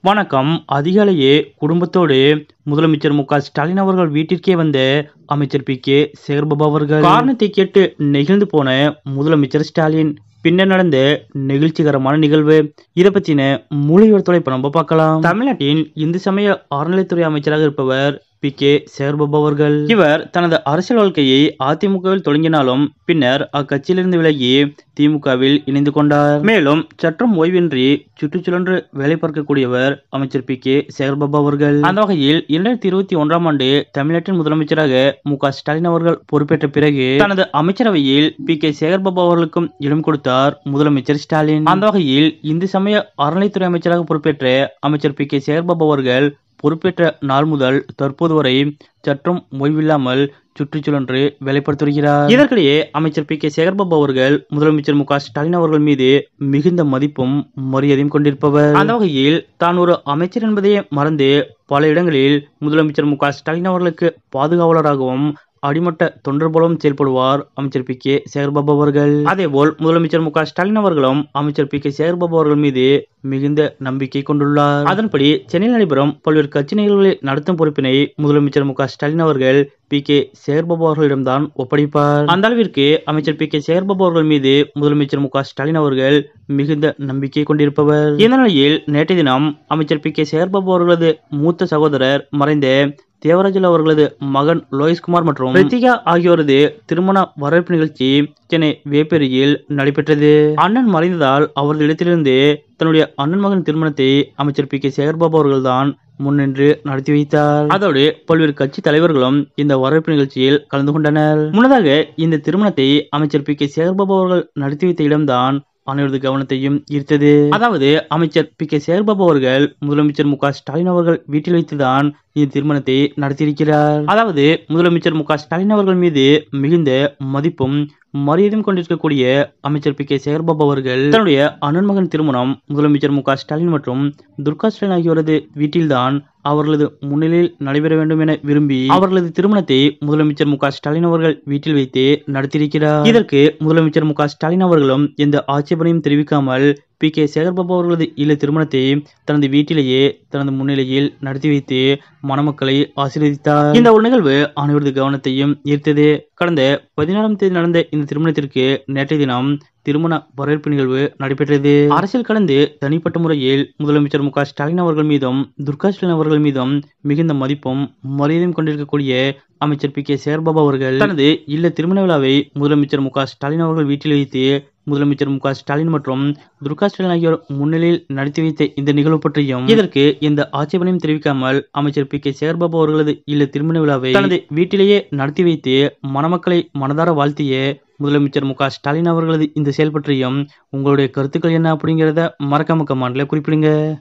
வணக்கம். அதிகாலையே குடும்பத்தோடு முதலமைச்சர் மு.க.ஸ்டாலின் அவர்கள் வீட்டிற்கே வந்த அமைச்சர் பி.கே. சேகர்பாபு அவர்கள் காரணத்தை கேட்டு நெகிழ்ந்து போன முதலமைச்சர் ஸ்டாலின் பின்னர் நடந்த நெகிழ்ச்சிகரமான நிகழ்வு இதை பத்தின முழு விவரத்தோட இப்ப நம்ம பார்க்கலாம். தமிழ்நாட்டின் இந்து சமய அறநிலைத்துறை அமைச்சராக இருப்பவர் பி.கே. சேகர்பாபு அவர்கள். இவர் தனது அரசியல் வாழ்க்கையை அதிமுகவில் தொடங்கினாலும் பின்னர் அக்கட்சியிலிருந்து விலகி திமுகவில் இணைந்து கொண்டார். மேலும் சற்றும் ஓய்வின்றி சுற்றுச்சூழன்று வேலை பார்க்கக்கூடியவர் அமைச்சர் பி.கே. சேகர்பாபு அவர்கள். அந்த வகையில் 2021ஆம் ஆண்டு தமிழ்நாட்டின் முதலமைச்சராக மு.க.ஸ்டாலின் அவர்கள் பொறுப்பேற்ற பிறகு தனது அமைச்சரவையில் பி.கே. சேகர்பாபு அவர்களுக்கும் இடம் கொடுத்தார் முதலமைச்சர் ஸ்டாலின். அந்த வகையில் இந்து சமய அறநிலைத்துறை அமைச்சராக பொறுப்பேற்ற அமைச்சர் பி.கே. சேகர்பாபு அவர்கள் பொறுப்பேற்ற நாள் முதல் தற்போது வரை சற்றும் ஓய்வில்லாமல் சுற்றுச்சூழன்று வேலைப்படுத்தி வருகிறார். இதற்கிடையே அமைச்சர் பி.கே. சேகர்பாபு அவர்கள் முதலமைச்சர் மு.க.ஸ்டாலின் அவர்கள் மீது மிகுந்த மதிப்பும் மரியாதையும் கொண்டிருப்பவர். அந்த வகையில் தான் ஒரு அமைச்சர் என்பதையே மறந்து பல இடங்களில் முதலமைச்சர் மு.க.ஸ்டாலின் அவர்களுக்கு பாதுகாவலராகவும் அடிமட்ட தொண்டர் போலவும் செயல்படுவார் அமைச்சர் பி.கே. சேகர்பாபு அவர்கள். அதேபோல் முதலமைச்சர் மு.க.ஸ்டாலின் அவர்களும் அமைச்சர் பி.கே. சேகர்பாபு அவர்கள் மீது மிகுந்த நம்பிக்கை கொண்டுள்ளார். அதன்படி சென்னையில் நடைபெறும் பல்வேறு கட்சி நிகழ்வுகளை நடத்தும் பொறுப்பினை முதலமைச்சர் மு.க.ஸ்டாலின் அவர்கள் பி.கே. சேகர்பாபு அவர்களிடம்தான் ஒப்படைப்பார். அந்த அளவிற்கு அமைச்சர் பி.கே. சேகர்பாபு அவர்கள் மீது முதலமைச்சர் மு.க.ஸ்டாலின் அவர்கள் மிகுந்த நம்பிக்கை கொண்டிருப்பவர். இந்த நிலையில் நேற்றைய தினம் அமைச்சர் பி.கே. சேகர்பாபு அவர்களது மூத்த சகோதரர் மறைந்த தேவராஜன் அவர்களது மகன் லோகேஷ்குமார் மற்றும் ரித்திகா ஆகியோரது திருமண வரவேற்பு நிகழ்ச்சி சென்னை வேப்பேரியில் நடைபெற்றது. அண்ணன் மறைந்ததால் அவரது இடத்திலிருந்து தன்னுடைய அண்ணன் மகன் திருமணத்தை அமைச்சர் பி.கே. சேகர்பாபு அவர்கள் தான் முன்னின்று நடத்தி வைத்தார். அதோடு பல்வேறு கட்சி தலைவர்களும் இந்த வரவேற்பு நிகழ்ச்சியில் கலந்து கொண்டனர். முன்னதாக இந்த திருமணத்தை அமைச்சர் பி.கே. சேகர்பாபு அவர்கள் நடத்தி வைத்த இடம்தான் அனைவரது கவனத்தையும் ஈர்த்தது. அதாவது அமைச்சர் பி.கே. சேகர்பாபு அவர்கள் முதலமைச்சர் மு.க.ஸ்டாலின் அவர்கள் வீட்டில் வைத்துதான் இந்த திருமணத்தை நடத்தியிருக்கிறார். அதாவது முதலமைச்சர் மு.க.ஸ்டாலின் அவர்கள் மீது மிகுந்த மதிப்பும் மரியாதையும் கொண்டிருக்கக்கூடிய அமைச்சர் பி.கே. சேகர்பாபு அவர்கள் தன்னுடைய அண்ணன் மகன் திருமணம் முதலமைச்சர் மு.க.ஸ்டாலின் மற்றும் துர்கா ஸ்டாலின் ஆகியோரது வீட்டில்தான் அவர்களது முன்னிலையில் நடைபெற வேண்டும் என விரும்பி அவர்களது திருமணத்தை முதலமைச்சர் மு.க.ஸ்டாலின் அவர்கள் வீட்டில் வைத்து நடத்தியிருக்கிறார். இதற்கு முதலமைச்சர் மு.க.ஸ்டாலின் அவர்களும் எந்த ஆட்சேபனையும் தெரிவிக்காமல் பி.கே. சேகர்பாபு அவர்களது இல்ல திருமணத்தை தனது வீட்டிலேயே தனது முன்னிலையில் நடத்தி வைத்து மணமக்களை ஆசீர்வதித்தார். இந்த ஒரு நிகழ்வு அனைவரது கவனத்தையும் ஈர்த்தது. கடந்த 16ஆம் தேதி நடந்த இந்த திருமணத்திற்கு நேற்றைய தினம் திருமண வரவேற்பு நிகழ்வு நடைபெற்றது. அரசியல் கடந்து தனிப்பட்ட முறையில் முதலமைச்சர் மு.க.ஸ்டாலின் அவர்கள் மீதும் துர்கா ஸ்டாலின் அவர்கள் மீதும் மிகுந்த மதிப்பும் மரியாதையும் கொண்டிருக்கக்கூடிய அமைச்சர் பி.கே. சேகர்பாபு அவர்கள் தனது இல்ல திருமண விழாவை முதலமைச்சர் மு.க.ஸ்டாலின் அவர்கள் வீட்டில் வைத்து முதலமைச்சர் மு.க.ஸ்டாலின் மற்றும் துர்கா ஸ்டாலின் ஆகியோர் முன்னிலையில் நடத்தி வைத்த இந்த நிகழ்வு பற்றியும் இதற்கு எந்த ஆட்சேபனையும் தெரிவிக்காமல் அமைச்சர் பி.கே. சேகர்பாபு அவர்களது இல்ல திருமண விழாவை தனது வீட்டிலேயே நடத்தி வைத்து மணமக்களை மனதார வாழ்த்திய முதலமைச்சர் மு.க.ஸ்டாலின் அவர்களது இந்த செயல் பற்றியும் உங்களுடைய கருத்துக்கள் என்ன அப்படிங்கிறத மறக்காம கமெண்ட்ல குறிப்பிடுங்க.